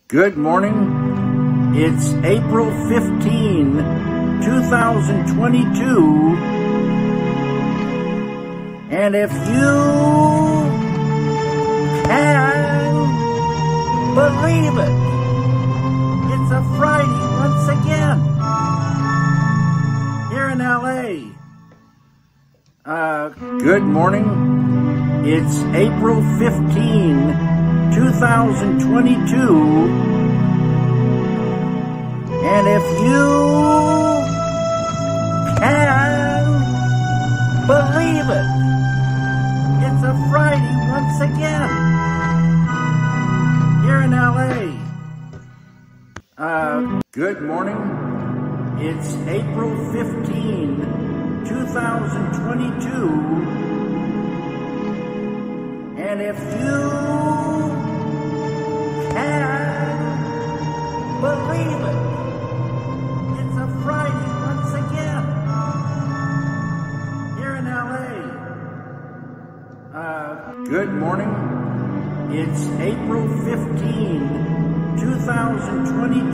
Good morning. It's April 15, 2022. And if you can believe it, it's a Friday once again here in LA. Good morning. It's April 15, 2022. And if you can believe it, it's a Friday once again here in LA. Good morning. It's April 15, 2022. And if you can believe it, it's a Friday once again here in LA. Good morning. It's April 15, 2022.